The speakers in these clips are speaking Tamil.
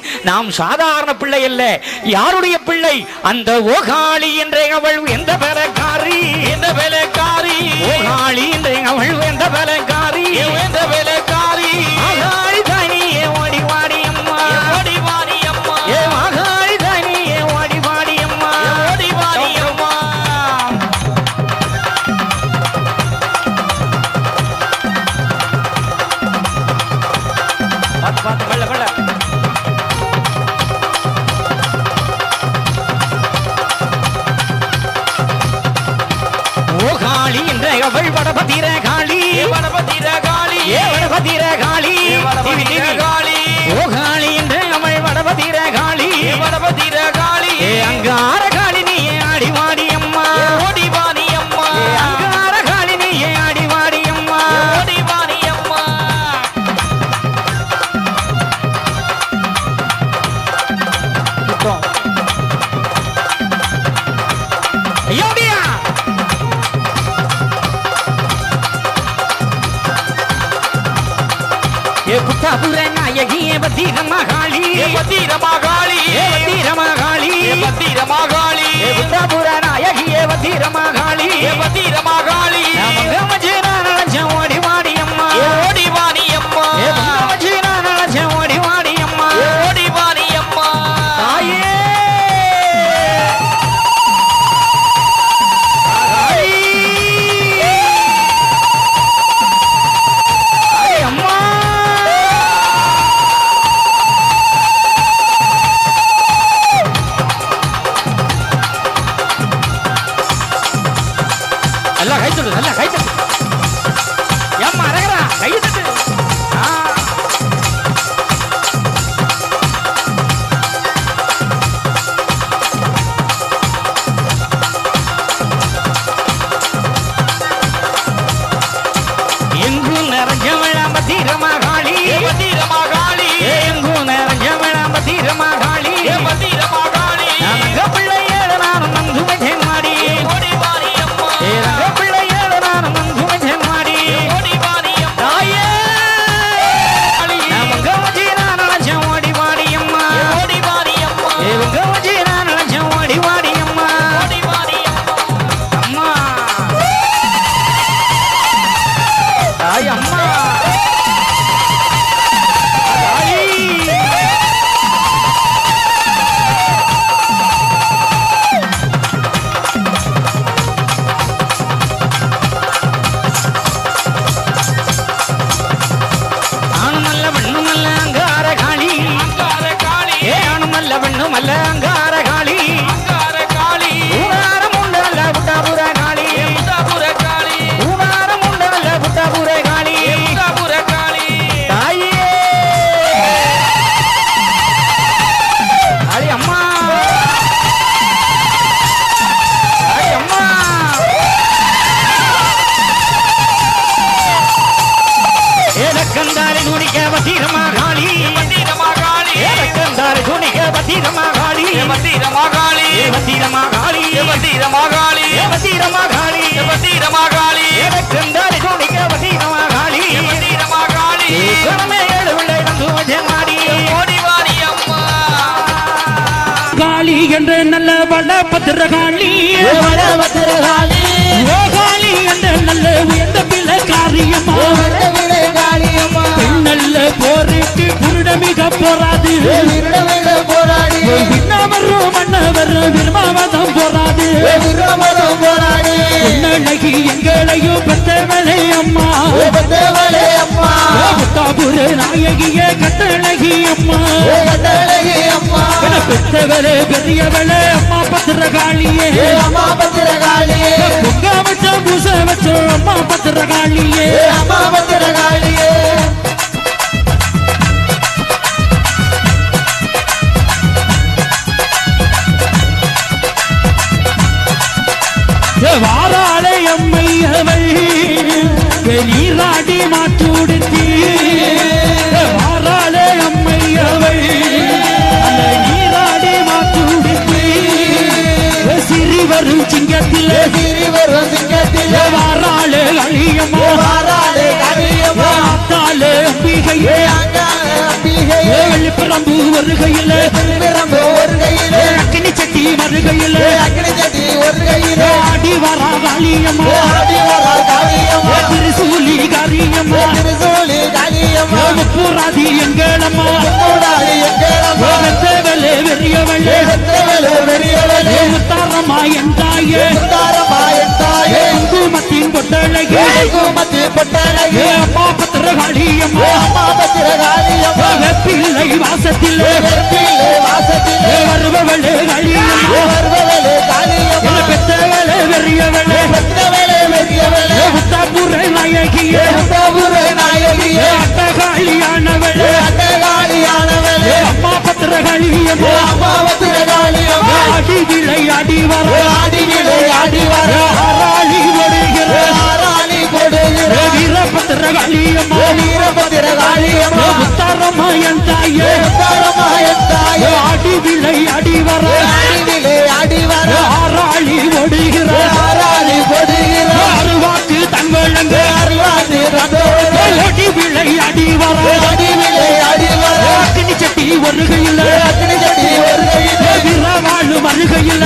நாம் சாதாரண பிள்ளை அல்ல, யாருடைய பிள்ளை? அந்த ஓகாளி என்ற அவள் எந்த வேலைக்காரி, எந்த வேலைக்காரி, ஓகாளி என்ற அவள் எந்த வேலைக்காரி, எந்த வேலைக்காரி, ஆகாளி தானியே ஓடி வாடி அம்மா, ஓடி வாடி அம்மா, ஏ ஆகாளி தானியே ஓடி வாடி அம்மா, ஓடி வாடி அம்மா. பார்த்து பார்த்து வெள்ள வெள்ள ஓகாளி என்ற அவள் வடபதிர காளி, வடபதிர காளி, வடபதிர காளி, வடபதிர காளி, ஓகாளி என்ற அவள் வடபதிர காளி, வடபதிர காளி, அங்கார காளி நீயே ஆடி வாடி அம்மா, ஓடி வாடி அம்மா, அங்கார காளி நீயே ஆடி வாடி அம்மா, ஓடி வாடி அம்மா. ஐயோடியா ये पुत्ता पूरे नायकी ये बतीर महाकाली, ये बतीर महाकाली, ये बतीर महाकाली, ये बतीर महाकाली, ये पुत्ता पूरा नायकी ये बतीर महाकाली, ये बतीर महाकाली, मंगा मजेरा नलज ओडी वाडी अम्मा, ये ओडी वाडी अम्मा, ये मंगा मजेरा नलज ओडी वाडी अम्मा, ये ओडी वाडी अम्मा. ताये நல்ல வடபத்திரகாளி, வடபத்திரகாளி, ஓகாளி என்ற நல்ல உயர்ந்த பிள்ளைக்காரியம்மா, நல்ல போருக்கு புருடமிக போராது, விண்ணவரும் மன்னவரும் விரும்பாவதம் போராது, உன்னழகி எங்களையும் பெற்றவளே அம்மா, புத்தாபுர நாயகியே கட்டழகி அம்மா, பெற்றவளே பெரியவளே அம்மா பத்திரகாளியே, அம்மா பத்திரகாளியே, பொங்க வச்ச பூச வச்ச அம்மா பத்திரகாளியே, அம்மா பத்திரகாளியே. வாராளே அம்மை அவள் நீராடி மாற்றுடுத்தி, வாராளே அம்மை அவள் நீராடி மாற்றுடுத்தி, சிறிவரும் சிங்கத்திலே சிறிவரும் சிங்கத்திலே வாராளே அழியம்மா, வாராளே அழியம்மா, அத்தாளே அம்பிகையே, அம்பிகையே, வெளிப்புற திருவிழம்பு வருகையிலே அக்கினி சட்டி வருகையிலே ஆடி வரா காளியம்மா திருசூலி காரியம்மா முப்பூராதி எங்களம்மா வெத்தவளே வெறியவளே முத்தாரம்மா என் தாயே குங்குமத்தின் பொட்டழகே அம்மா பத்திரகாளியம்மா வெப்பிள்ளை வாசத்திலே வருபவளே காளியம்மா பெத்தவளே வெறியவளே முத்தாபுரை நாயகியே அட்டகாளியானவளே அம்மா பத்திரகாளியம்மா ஆடி விளை ஆடி வர ஆராளி கொடுகிற வீரபத்திரகாளியம்மா முத்தாரம்மா என் தாயே ஆடி விளை ஆடி வர ஆராளி கொடுகிற அருவாக்கு தன்வழங்கு ஓடி விளை ஆடி வர அக்கினி சட்டி வருகையில் வீரவாழு வருகையில்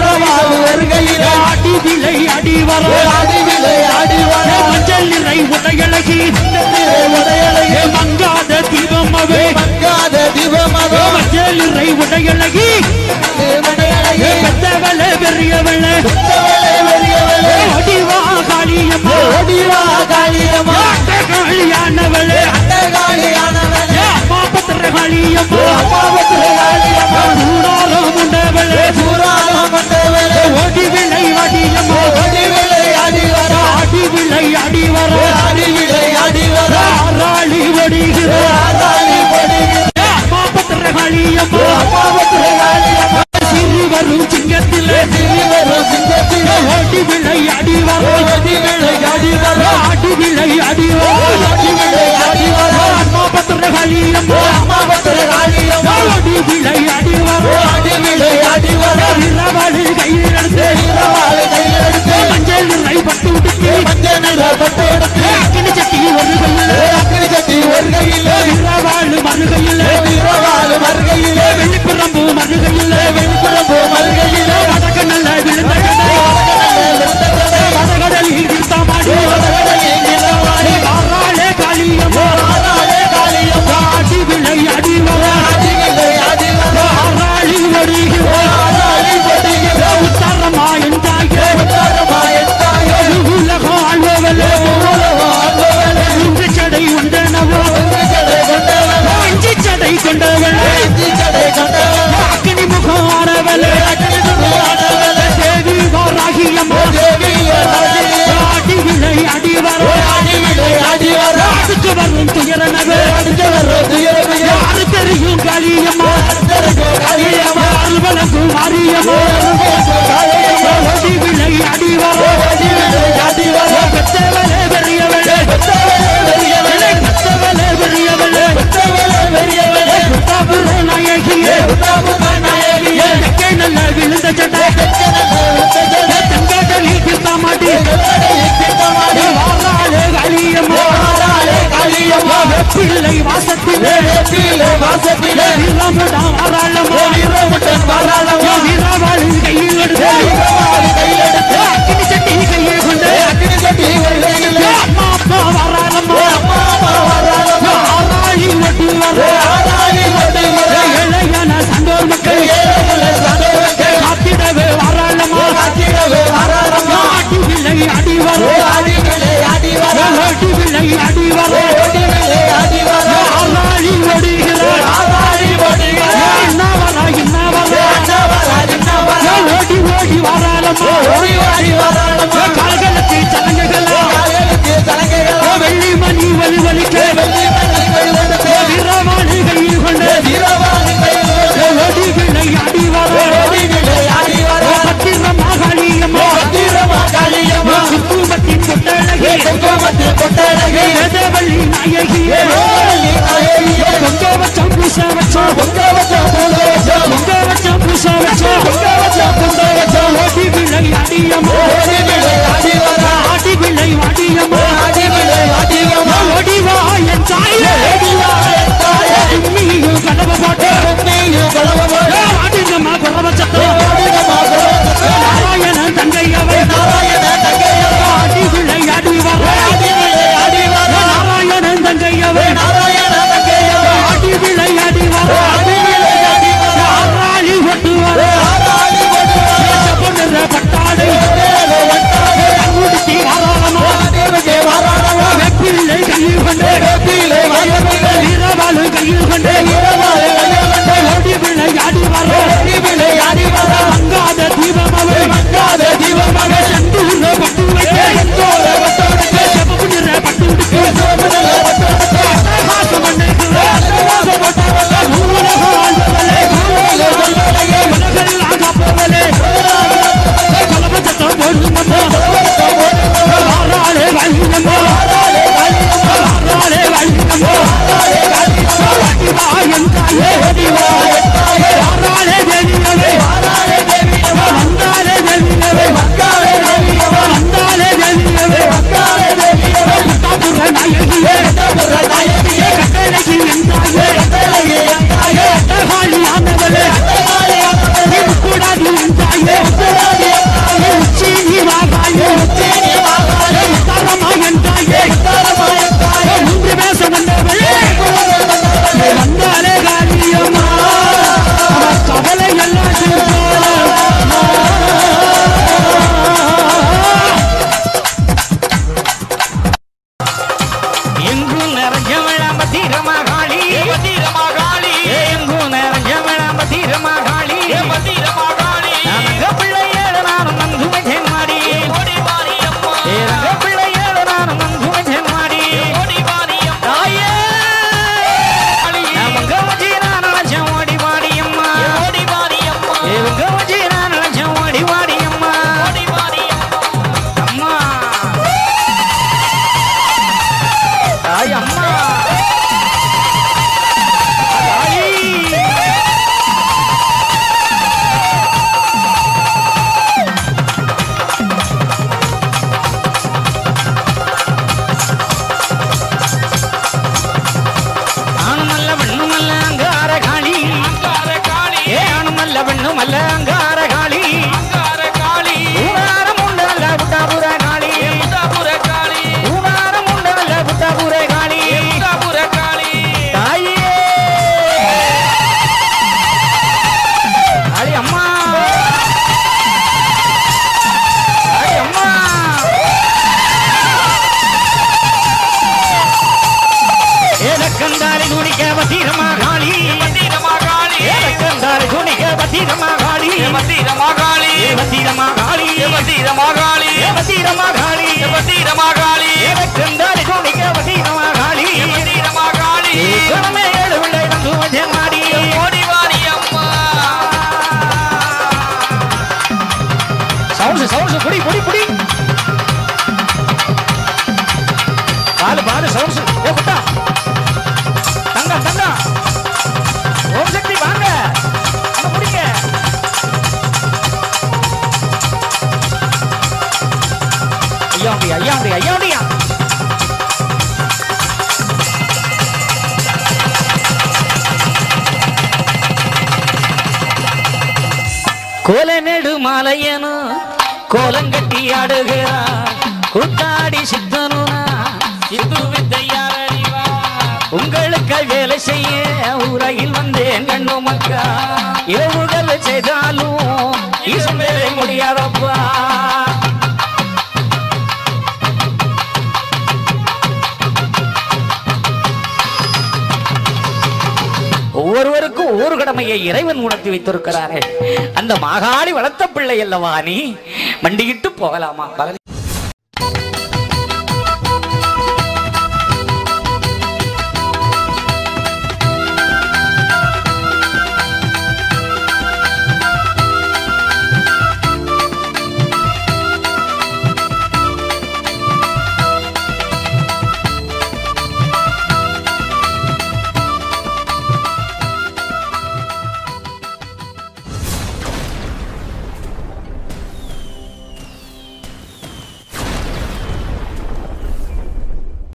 ஆடி விளை ஆடி வர மஞ்சள் நிறை உடையழகி மங்காத தீபமவே மஞ்சள் நிறை உடையழகி பெத்தவளே பெரியவளே ஒடிவா காளியம்மா காளியானவளே அம்மா பத்திரகாளியம்மா சூடாரம் உண்டவளே ஓடி விளை வாடியம்மா ஆடி விளை ஆடி வர ஆராளி ஓடுகிற அம்மா பத்திரகாளியம்மா சிறு வரும் சிங்கத்திலே ஓடி விளை ஆடி வர ஆடி விளை ஆடி வர அம்மா பத்திரகாளியம்மா ஓடி விளை ஆடி வர வீரவாளி கையில் எடுத்து மஞ்சள் நிறை பட்டு உடுத்தி அக்கினி சட்டி ஒரு கையில் வீரவாளு மறுகையில் வெள்ளிப்புறம்பு மறுகையில் வடக்க நல்ல விழுந்த வடகடலில் தீர்த்தமாடி ஆராளே காளியம்மா ஆடி விளை ஆடி வர ஆராளி ஒடுகிற உத்தாரம்மா என் தாயே உலகம் ஆழ்வவளே இன்று சடை உண்டனவோ இஞ்சி சடை கொண்டவளே அக்கினி முகம் ஆனவளே தேவி வாராகியம்மா ஆடி விளை ஆடி வர அதுக்கு வரும் துயரனவே யாரு தெரியும் காளியம்மா அல்வலங்கு மாரியம்மா ஓடி விளை ஆடி வர பெத்தவளே பெரியவளே முத்தாபுரை நாயகியே நல்ல விழுந்த சட்டை தங்கடலில் தீர்த்தமாட்டி வாராளே காளியம்மா வெப்பிள்ளை வாசத்திலே வீரமுடன் வாராளம்மா வீரவாளி கையில் எடுத்து அக்கினி சட்டி கையில் கொண்டு அம்மா அப்பா வாராளம்மா ஆராளி ஒட்டி வர இளையான சண்டோர் மக்கள் காத்திடவே வாராளம்மா ஆடி விளை ஆடி வர ஓடி விளை ஆடி வர ஆராளி ஓடுகிற ஓடி வாராளம்மா கால்களுக்கு சலங்கைகளா வெள்ளி மணி வலிவலிக்க வீரவாளி கையில் கொண்டு ஓடி விளை ஆடி வர பத்திரமா காளியம்மா குங்குமத்தின் பொட்டழகே வேதவள்ளி நாயகியே பொங்க வச்சம் பூச வச்சோம் ஓடி விளை ஆடியம்மா ஆடி விளை வாடியம்மா ஓடிவா என் தாயே நீயும் கனவு போட்ட பத்திரமாகாளி பத்திரமாகாளி கண்டாரு குணிக பத்திரமாகாளி பத்திரமாகாளி பத்திரமாகாளி பத்திரமாகாளி பத்திரமாகாளி பத்திரமாகாளி கண்டாரு குணிக பத்திரமாகாளி பத்திரமாகாளி குணமே ஏழு பிள்ளை வந்து வஜமாடி ஓடிவாரி அம்மா சவுண்ட்ஸ் புடி புடி புடி பாலு சவுண்ட்ஸ் ஏ புட்டா தங்க ஓம் சக்தி வாங்க அங்க முடிங்க ஐயா கோல நெடு மாலையனு கோலங்கட்டி ஆடுகிறார் கூத்தாடி சித்தனுனா சித்து வித்தையார் அறிவார் உங்களுக்கு வேலை செய்ய உலகில் வந்தேன் கண்ணு மக்கா இரவுகள் செய்தாலும் ஈசன் வேலை முடியாதப்பா ஒவ்வொருவருக்கும் ஒவ்வொரு கடமையை இறைவன் உணர்த்தி வைத்திருக்கிறாரே அந்த மாகாளி வளர்த்த பிள்ளை அல்லவா நீ மண்டிக்கிட்டு போகலாமா